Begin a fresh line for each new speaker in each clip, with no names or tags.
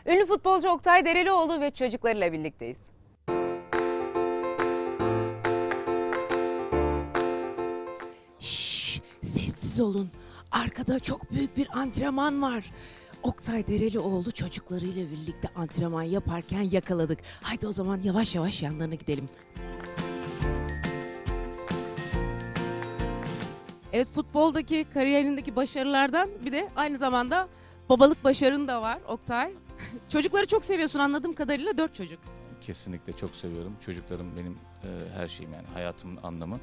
Ünlü futbolcu Oktay Derelioğlu ve çocuklarıyla birlikteyiz.
Şşş, sessiz olun. Arkada çok büyük bir antrenman var. Oktay Derelioğlu çocuklarıyla birlikte antrenman yaparken yakaladık. Haydi o zaman yavaş yavaş yanlarına gidelim. Evet, futboldaki kariyerindeki başarılardan bir de aynı zamanda babalık başarın da var Oktay. Çocukları çok seviyorsun anladığım kadarıyla, 4 çocuk.
Kesinlikle çok seviyorum. Çocuklarım benim her şeyim, yani hayatımın anlamı.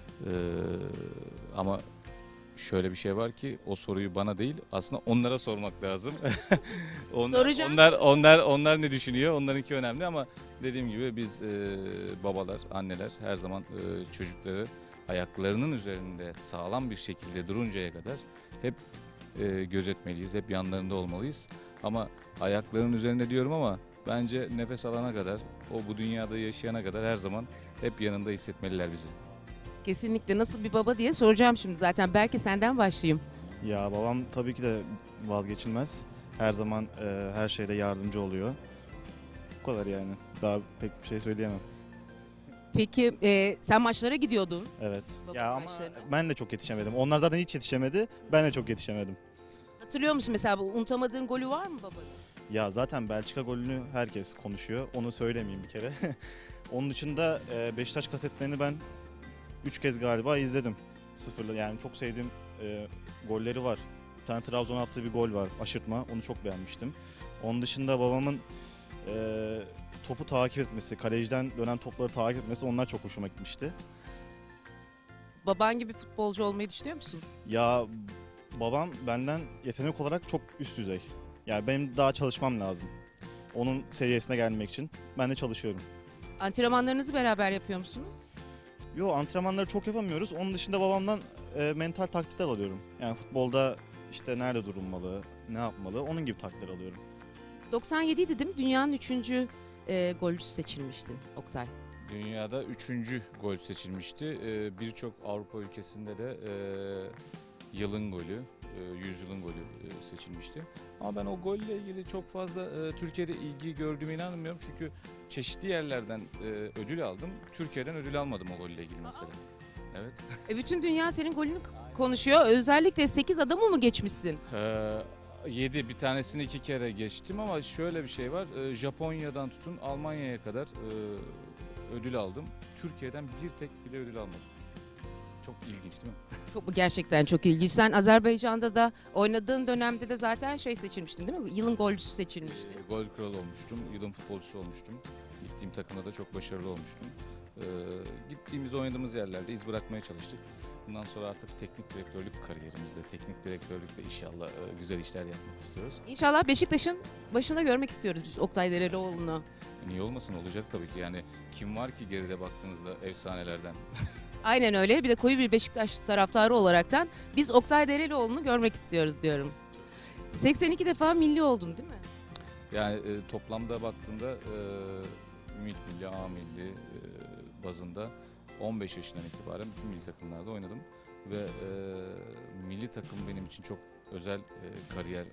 Ama şöyle bir şey var ki o soruyu bana değil aslında onlara sormak lazım.
Soracağım.
Onlar ne düşünüyor? Onlarınki önemli ama dediğim gibi biz babalar, anneler her zaman çocukları ayaklarının üzerinde sağlam bir şekilde duruncaya kadar hep gözetmeliyiz, hep yanlarında olmalıyız. Ama ayaklarının üzerinde diyorum ama bence nefes alana kadar, o bu dünyada yaşayana kadar her zaman hep yanında hissetmeliler bizi.
Kesinlikle, nasıl bir baba diye soracağım şimdi zaten. Belki senden başlayayım.
Ya babam tabii ki de vazgeçilmez. Her zaman her şeyde yardımcı oluyor. Bu kadar yani. Daha pek bir şey söyleyemem.
Peki sen maçlara gidiyordun.
Evet.
Baba
Ya ama
maçlarına.
ben de çok yetişemedim. Onlar zaten hiç yetişemedi. Ben de çok yetişemedim.
Hatırlıyor musun mesela, bu unutamadığın golü var mı babanın?
Ya zaten Belçika golünü herkes konuşuyor. Onu söylemeyeyim bir kere. Onun dışında Beşiktaş kasetlerini ben 3 kez galiba izledim. Sıfırla, yani çok sevdiğim golleri var. Bir tane Trabzon'a attığı bir gol var, aşırtma. Onu çok beğenmiştim. Onun dışında babamın topu takip etmesi, kaleciden dönen topları takip etmesi, onlar çok hoşuma gitmişti.
Baban gibi futbolcu olmayı düşünüyor musun?
Ya babam benden yetenek olarak çok üst düzey. Yani benim daha çalışmam lazım. Onun seviyesine gelmek için ben de çalışıyorum.
Antrenmanlarınızı beraber yapıyor musunuz?
Yo, antrenmanları çok yapamıyoruz. Onun dışında babamdan mental taktikler alıyorum. Yani futbolda işte nerede durulmalı, ne yapmalı, onun gibi taktikler alıyorum.
97 değil mi? Dünyanın 3. golcüsü seçilmiştin Oktay.
Dünyada 3. gol seçilmişti. Birçok Avrupa ülkesinde de yılın golü, yüzyılın golü seçilmişti. Ama ben o golle ilgili çok fazla Türkiye'de ilgi gördüğüme inanmıyorum. Çünkü çeşitli yerlerden ödül aldım. Türkiye'den ödül almadım o golle ilgili mesela. Evet.
Bütün dünya senin golünü konuşuyor. Özellikle 8 adamı mı geçmişsin?
7, bir tanesini 2 kere geçtim ama şöyle bir şey var. Japonya'dan tutun Almanya'ya kadar ödül aldım. Türkiye'den bir tek bile ödül almadım. Çok ilginç değil mi?
Bu gerçekten çok ilginç. Sen Azerbaycan'da da oynadığın dönemde de zaten seçilmiştin değil mi? Yılın golcüsü seçilmişti.
Gol kralı olmuştum, yılın futbolcusu olmuştum. Gittiğim takımda da çok başarılı olmuştum. Gittiğimiz, oynadığımız yerlerde iz bırakmaya çalıştık. Bundan sonra artık teknik direktörlük kariyerimizde, teknik direktörlükte inşallah güzel işler yapmak istiyoruz.
İnşallah Beşiktaş'ın başında görmek istiyoruz biz Oktay Derelioğlu'nu.
Niye olmasın, olacak tabii ki. Yani kim var ki geride baktığınızda efsanelerden?
Aynen öyle. Bir de koyu bir Beşiktaş taraftarı olaraktan biz Oktay Derelioğlu'nu görmek istiyoruz diyorum. 82 defa milli oldun değil mi?
Yani toplamda baktığında Ümit Milli, A Milli bazında 15 yaşından itibaren bütün milli takımlarda oynadım. Ve milli takım benim için çok özel kariyer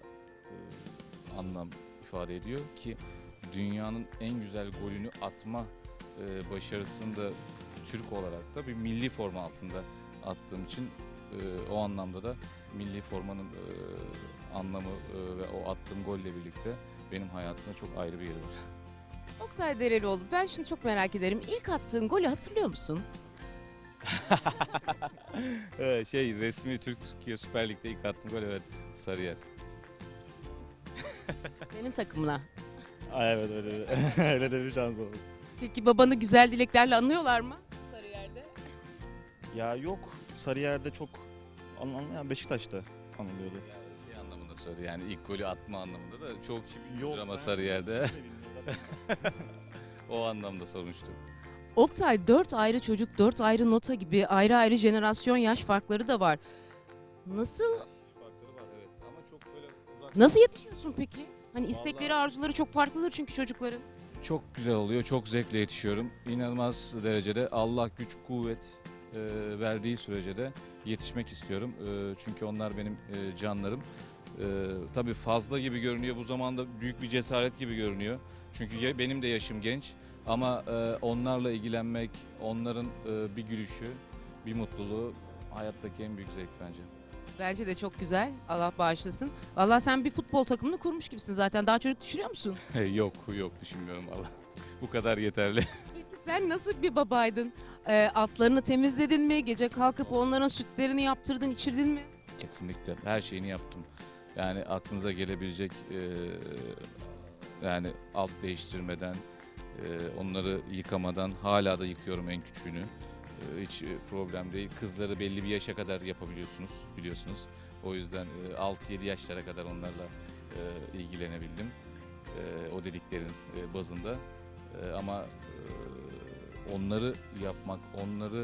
anlam ifade ediyor ki dünyanın en güzel golünü atma başarısını da Türk olarak da bir milli forma altında attığım için o anlamda da milli formanın anlamı ve o attığım golle birlikte benim hayatımda çok ayrı bir yeri var.
Oktay Derelioğlu, ben şimdi çok merak ederim. İlk attığın golü hatırlıyor musun?
Resmi Türkiye Süper Lig'de ilk attığım gol, evet, Sarıyer.
Senin takımına.
Evet, öyle, öyle de bir şans oldu.
Peki babanı güzel dileklerle anıyorlar mı? Sarıyer'de.
Ya yok, Sarıyer'de çok yani Beşiktaş'ta anılıyordu.
Yani şey anlamında söyledi, yani ilk golü atma anlamında da çok kişi bilmiyor
Yok,
ama
ben-
Sarıyer'de o anlamda sormuştum.
Oktay, 4 ayrı çocuk, 4 ayrı nota gibi ayrı ayrı jenerasyon yaş farkları da var. Nasıl
Farkları var, evet, ama çok böyle uzak.
nasıl yetişiyorsun peki? Hani istekleri, arzuları çok farklıdır çünkü çocukların.
Çok güzel oluyor, çok zevkle yetişiyorum. İnanılmaz derecede Allah güç, kuvvet verdiği sürece de yetişmek istiyorum. Çünkü onlar benim canlarım. Tabii fazla gibi görünüyor. Bu zamanda büyük bir cesaret gibi görünüyor. Çünkü benim de yaşım genç. Ama onlarla ilgilenmek, onların bir gülüşü, bir mutluluğu hayattaki en büyük zevk bence.
Bence de çok güzel. Allah bağışlasın. Vallahi sen bir futbol takımını kurmuş gibisin zaten. Daha çocuk düşünüyor musun?
Yok düşünmüyorum valla. Bu kadar yeterli.
Peki sen nasıl bir babaydın? Atlarını temizledin mi? Gece kalkıp onların sütlerini yaptırdın, içirdin mi?
Kesinlikle her şeyini yaptım. Yani aklınıza gelebilecek yani alt değiştirmeden, onları yıkamadan hala da yıkıyorum en küçüğünü. Hiç problem değil. Kızları belli bir yaşa kadar yapabiliyorsunuz biliyorsunuz. O yüzden 6-7 yaşlara kadar onlarla ilgilenebildim. O dediklerin bazında. Ama onları yapmak, onları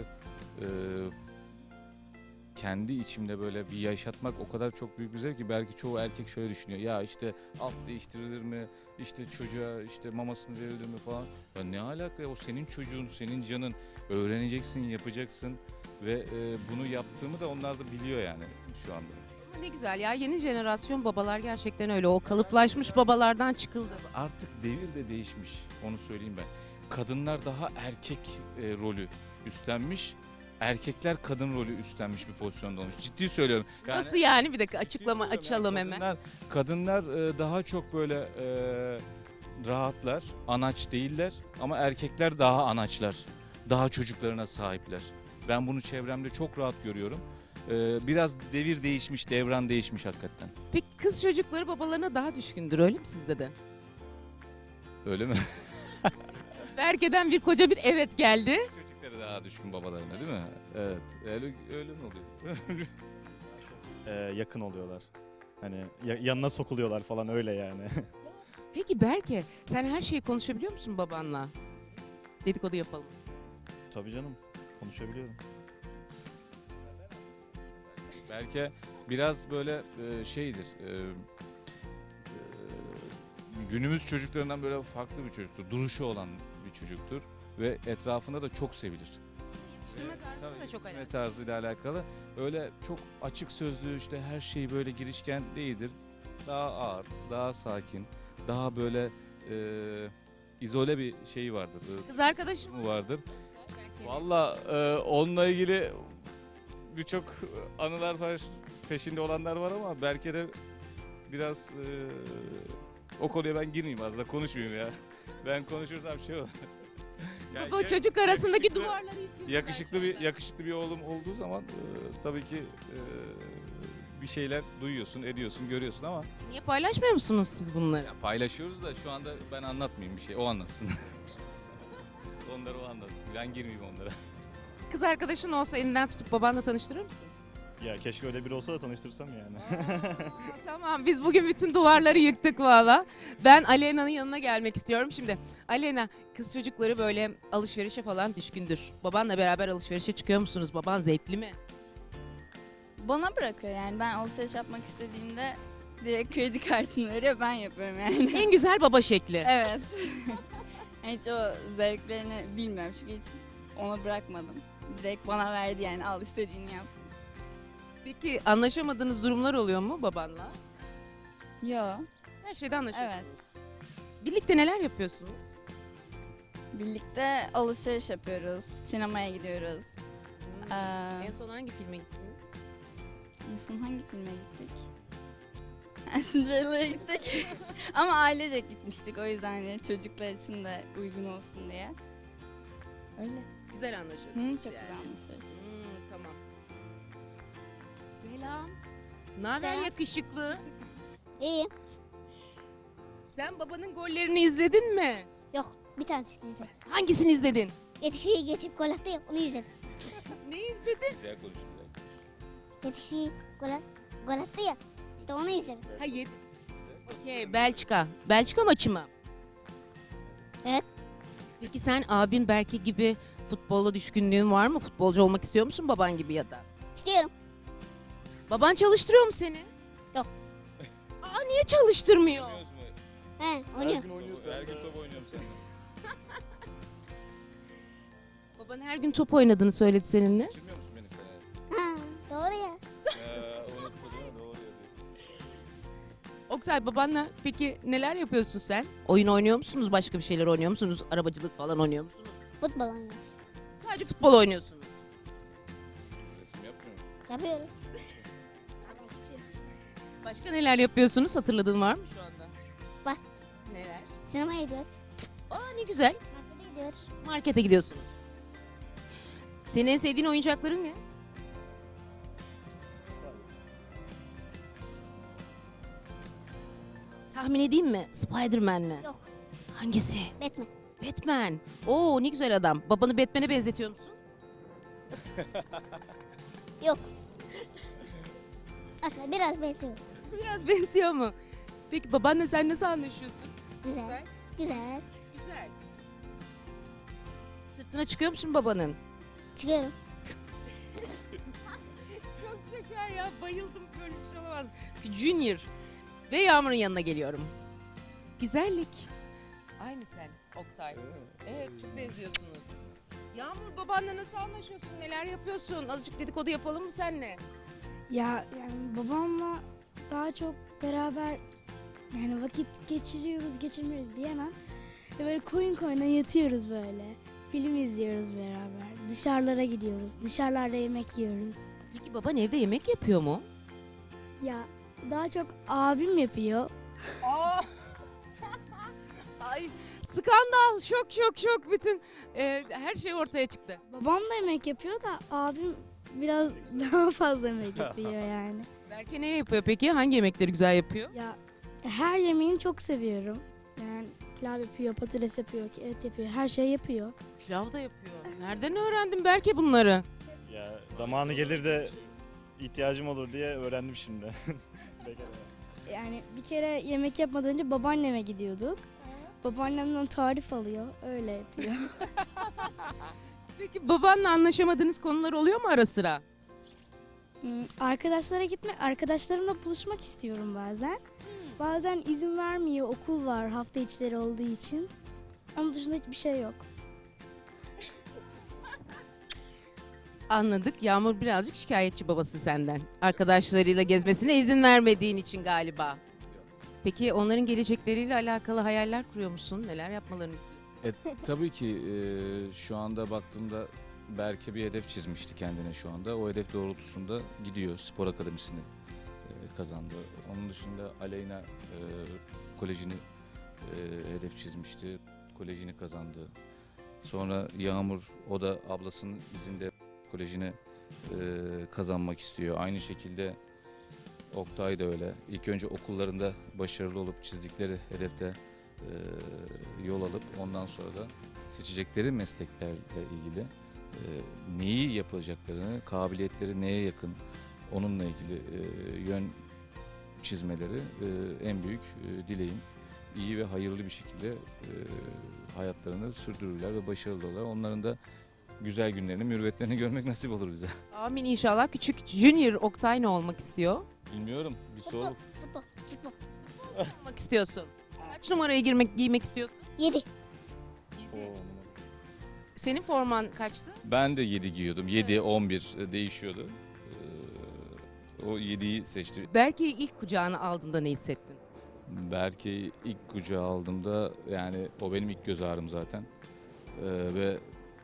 kendi içimde böyle bir yaşatmak o kadar çok büyük bir zevk ki belki çoğu erkek şöyle düşünüyor. Ya işte alt değiştirilir mi? İşte çocuğa işte mamasını verilir mi falan. Ya ne alaka ya? O senin çocuğun, senin canın. Öğreneceksin, yapacaksın ve bunu yaptığımı da onlar da biliyor yani şu anda.
Ama ne güzel ya, yeni jenerasyon babalar gerçekten öyle. O kalıplaşmış babalardan çıkıldı.
Artık devir de değişmiş, onu söyleyeyim ben. Kadınlar daha erkek rolü üstlenmiş, erkekler kadın rolü üstlenmiş bir pozisyonda olmuş. Ciddi söylüyorum. Yani,
Nasıl yani? Bir dakika açıklama
ciddi söylüyorum
açalım
yani
hemen.
kadınlar daha çok böyle rahatlar, anaç değiller ama erkekler daha anaçlar, daha çocuklarına sahipler. Ben bunu çevremde çok rahat görüyorum. Biraz devir değişmiş, devran değişmiş hakikaten.
Peki kız çocukları babalarına daha düşkündür, öyle mi sizde de?
Öyle mi?
Berke'den bir koca bir evet geldi.
Çocukları daha düşkün babalarına değil mi? Evet. Öyle mi oluyor?
Yakın oluyorlar. Hani yanına sokuluyorlar falan öyle yani.
Peki Berke, sen her şeyi konuşabiliyor musun babanla? Dedikodu yapalım.
Tabii canım, konuşabiliyorum.
Belki biraz böyle şeydir. Günümüz çocuklarından böyle farklı bir çocuktur. Duruşu olan bir çocuktur. Ve etrafında da çok sevilir.
Yetiştirme tarzı da çok
Yetiştirme
önemli.
tarzıyla alakalı. Öyle çok açık sözlü işte her şeyi böyle girişken değildir. Daha ağır, daha sakin, daha böyle izole bir şey vardır.
Kız arkadaşım
Vardır.
Berke.
Valla onunla ilgili birçok anılar var, peşinde olanlar var ama belki de biraz o konuya ben girmeyeyim, az da konuşmayayım ya. Ben konuşursam şey olur. Yani
Baba çocuk arasındaki
yakışıklı-
duvarları yıkıyor.
yakışıklı bir oğlum olduğu zaman tabii ki bir şeyler duyuyorsun, ediyorsun, görüyorsun ama
Niye paylaşmıyor musunuz siz bunları?
ya paylaşıyoruz da şu anda ben anlatmayayım bir şey, o anlatsın. Onları o anlatsın. Ben girmeyeyim onlara.
Kız arkadaşın olsa elinden tutup babanla tanıştırır mısın?
Ya keşke öyle biri olsa da tanıştırsam yani.
Tamam, biz bugün bütün duvarları yıktık valla. Ben Alena'nın yanına gelmek istiyorum. Şimdi Alena, kız çocukları böyle alışverişe falan düşkündür. Babanla beraber alışverişe çıkıyor musunuz? Baban zevkli mi?
Bana bırakıyor yani, ben alışveriş yapmak istediğimde direkt kredi kartını veriyor, ben yapıyorum yani.
En güzel baba şekli.
Evet. Hiç o zevklerini bilmiyorum çünkü hiç ona bırakmadım. Direkt bana verdi yani, al istediğini yap.
Peki anlaşamadığınız durumlar oluyor mu babanla?
Yo.
Her şeyde anlaşıyorsunuz.
Evet.
Birlikte neler yapıyorsunuz?
Birlikte alışveriş yapıyoruz, sinemaya gidiyoruz.
En son hangi filme gittiniz?
En son hangi filme gittik? Cinderella'ya gittik. Ama ailecek gitmiştik, o yüzden yani çocuklar için de uygun olsun diye. Öyle.
Güzel anlaşıyorsunuz
Hı, çok
yani.
güzel anlaşıyoruz.
Tamam. Selam. Ne haber
Selam.
yakışıklı?
İyi.
Sen babanın gollerini izledin mi?
Yok, bir tanesini izledim.
Hangisini izledin?
Yetişiyi geçip gol attı ya, onu izledim.
Ne izledin?
Güzel konuşuyorlar.
Yetişiyi gol attı ya, işte onu izledim.
Hayır. Okey, Belçika. Belçika maçı mı?
Evet.
Peki sen abin Berke gibi futbolla düşkünlüğün var mı? Futbolcu olmak istiyor musun baban gibi ya da?
İstiyorum.
Baban çalıştırıyor mu seni?
Yok.
Aa, niye çalıştırmıyor?
Oynuyoruz mu?
He, oynuyor.
Her gün top oynuyorum seninle.
Baban her gün top oynadığını söyledi seninle.
Kaçırmıyor musun beni sen?
Ha, doğru ya.
Unutma değil mi? Doğru yapıyorsun.
Oktay, babanla peki neler yapıyorsun sen? Oyun oynuyor musunuz? Başka bir şeyler oynuyor musunuz? Arabacılık falan oynuyor musunuz?
Futbol oynuyor.
Sadece futbol oynuyorsunuz.
Resim yapmıyor mu?
Yapıyorum.
Başka neler yapıyorsunuz? Hatırladığın var mı şu anda?
Var.
Neler?
Sinemaya gidiyoruz.
Aa, ne güzel.
Markete gidiyoruz.
Markete gidiyorsunuz. Senin en sevdiğin oyuncakların ne? Tahmin edeyim mi? Spider-Man mi?
Yok.
Hangisi?
Batman.
Batman. Oo, ne güzel adam. Babanı Batman'e benzetiyor musun?
Yok. Aslında biraz benziyor.
Biraz benziyor mu? Peki babanla sen nasıl anlaşıyorsun?
Güzel.
Güzel.
Güzel.
Güzel. Sırtına çıkıyor musun babanın?
Çıkıyorum.
Çok şeker ya, bayıldım, böyle bir şey olamaz. Junior. Ve Yağmur'un yanına geliyorum. Güzellik. Aynı sen Oktay. Evet, çok benziyorsunuz. Yağmur, babanla nasıl anlaşıyorsun? Neler yapıyorsun? Azıcık dedikodu yapalım mı seninle?
Ya yani babamla daha çok beraber yani vakit geçirmiyoruz diyemem. Böyle koyun koyuna yatıyoruz böyle. Film izliyoruz beraber. Dışarılara gidiyoruz. Dışarılarda yemek yiyoruz.
Peki baban evde yemek yapıyor mu?
Ya daha çok abim yapıyor.
Ay, skandal, şok bütün her şey ortaya çıktı.
Babam da yemek yapıyor da abim biraz daha fazla yemek yapıyor yani.
Berke ne yapıyor peki? Hangi yemekleri güzel yapıyor?
Ya her yemeğini çok seviyorum. Yani pilav yapıyor, patates yapıyor, et yapıyor, her şey yapıyor.
Pilav da yapıyor. Nereden öğrendin Berke bunları?
Ya zamanı gelir de ihtiyacım olur diye öğrendim şimdi.
Yani bir kere yemek yapmadan önce babaanneme gidiyorduk. Babaannemden tarif alıyor, öyle yapıyor.
Peki babanla anlaşamadığınız konular oluyor mu ara sıra?
Arkadaşlarımla buluşmak istiyorum bazen. Bazen izin vermiyor, okul var hafta içleri olduğu için. Onun dışında hiçbir şey yok.
Anladık. Yağmur birazcık şikayetçi babası senden. Arkadaşlarıyla gezmesine izin vermediğin için galiba. Peki onların gelecekleriyle alakalı hayaller kuruyor musun? Neler yapmalarını istiyorsun?
Tabii ki şu anda baktığımda Berke bir hedef çizmişti kendine şu anda. O hedef doğrultusunda gidiyor. Spor akademisini kazandı. Onun dışında Aleyna kolejini hedef çizmişti. Kolejini kazandı. Sonra Yağmur, o da ablasının izinde kolejini kazanmak istiyor. Aynı şekilde Oktay da öyle. İlk önce okullarında başarılı olup çizdikleri hedefte yol alıp ondan sonra da seçecekleri mesleklerle ilgili neyi yapacaklarını, kabiliyetleri neye yakın, onunla ilgili yön çizmeleri en büyük dileğim. İyi ve hayırlı bir şekilde hayatlarını sürdürürler ve başarılı olurlar. Onların da güzel günlerini, mürüvvetlerini görmek nasip olur bize.
Amin inşallah. Küçük Junior Oktay ne olmak istiyor?
Bilmiyorum, bir
Futbol.
sor.
Futbol.
Olmak istiyorsun. Kaç numaraya giymek istiyorsun?
7.
7. Senin forman kaçtı?
Ben de 7 giyiyordum. 7, 11 değişiyordu. O 7'yi seçti.
Berke'yi ilk kucağına aldığında ne hissettin?
Berke'yi ilk kucağa aldığımda, yani o benim ilk göz ağrım zaten. Ve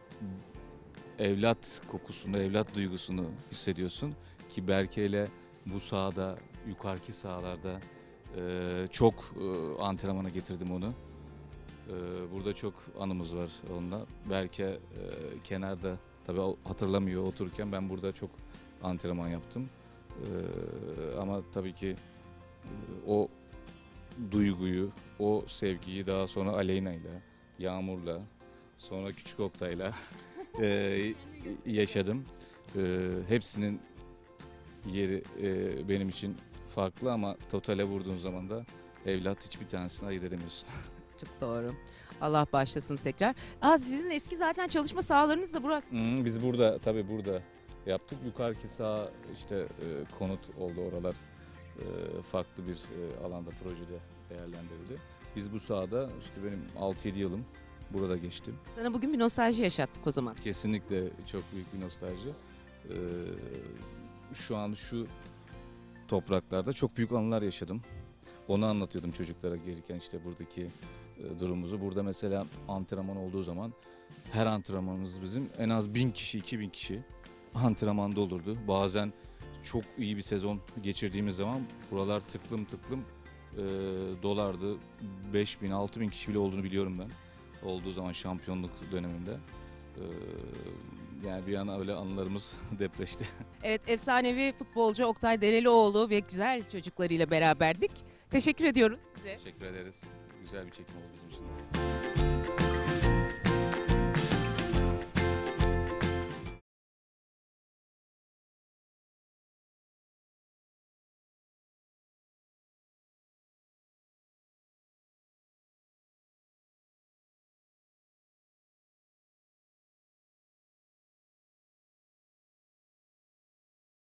evlat kokusunu, evlat duygusunu hissediyorsun. Ki Berke'yle bu sahada, yukarıki sahalarda çok antrenmana getirdim onu. Burada çok anımız var onunla. Berke kenarda, tabii hatırlamıyor otururken, ben burada çok antrenman yaptım. Ama tabii ki o duyguyu, o sevgiyi daha sonra Aleyna'yla, Yağmur'la, sonra Küçük Oktay'la yaşadım. Hepsinin yeri benim için farklı ama totale vurduğun zaman da evlat hiçbir tanesini ayırt edemiyorsun.
Çok doğru. Allah bağışlasın tekrar. Sizin eski zaten çalışma sahalarınız da burası.
Biz burada, tabii burada yaptık. Yukarıki saha işte konut oldu oralar. Farklı bir alanda, projede değerlendirildi. Biz bu sahada işte benim 6-7 yılım burada geçti.
Sana bugün bir nostalji yaşattık o zaman.
Kesinlikle çok büyük bir nostalji. Şu an şu topraklarda çok büyük anılar yaşadım. Onu anlatıyordum çocuklara gelirken işte buradaki durumumuzu. Burada mesela antrenman olduğu zaman her antrenmanımız bizim en az 1000 kişi, 2000 kişi antrenmanda olurdu. Bazen çok iyi bir sezon geçirdiğimiz zaman buralar tıklım tıklım dolardı. 5000, 6000 kişi bile olduğunu biliyorum ben. Olduğu zaman şampiyonluk döneminde. Yani bir an öyle anılarımız depreşti.
Evet, efsanevi futbolcu Oktay Derelioğlu ve güzel çocuklarıyla beraberdik. Teşekkür ediyoruz size.
Teşekkür ederiz. Güzel bir çekim oldu bizim için.